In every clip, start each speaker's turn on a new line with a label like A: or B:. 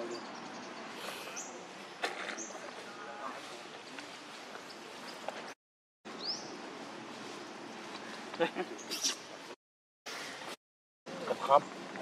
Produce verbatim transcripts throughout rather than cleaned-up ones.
A: Cặp khắp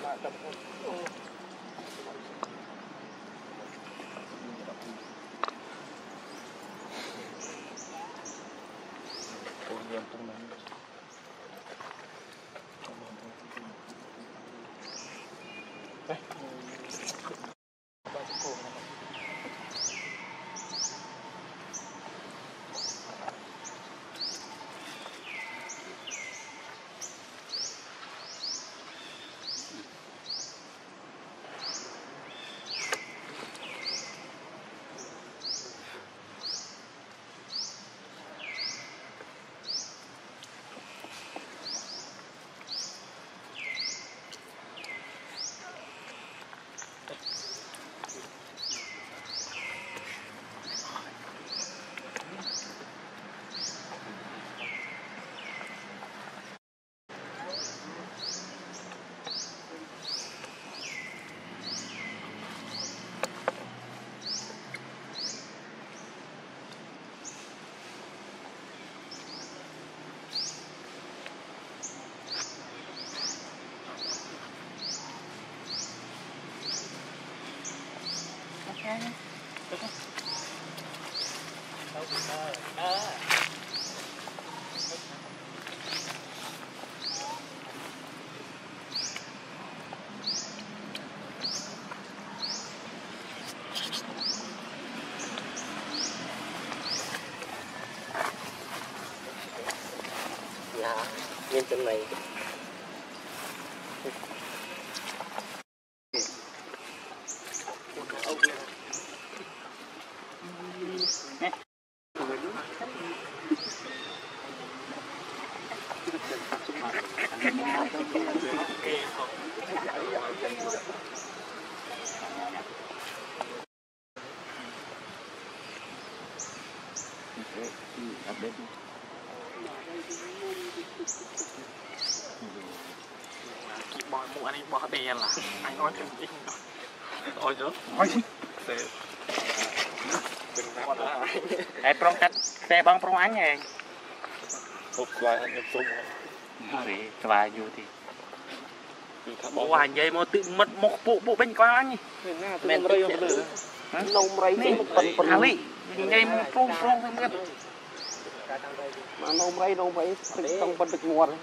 B: dạ nhân trong này
A: bỏ mua anh bỏ đèn là anh nói thêm gì rồi chứ nói gì
B: ai prong cắt xe băng prong ánh này
A: một vài anh nhập sung
B: để vài vô thì
A: bỏ vài giây mà tự mất một bộ bộ bên qua anh
B: men rây nông rây này phần Ali giây một prong prong thêm nữa mà nông rây nông rây trong phần được nguồn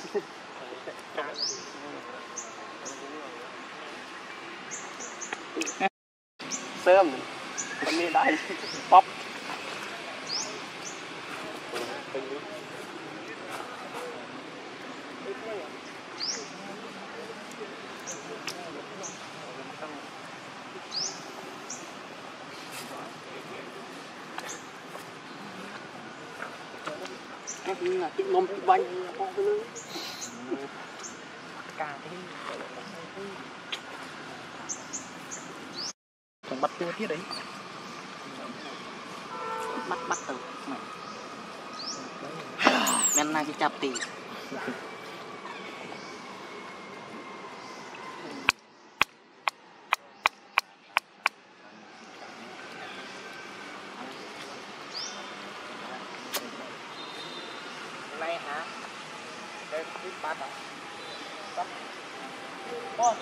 B: sớm mình đi đây pop cái gì là cái nôm bánh con cái lưới cà thế
A: còn bắt tua tiết đấy
B: bắt bắt từ men này cái chập tì này hả đây cái bát đó bắt bò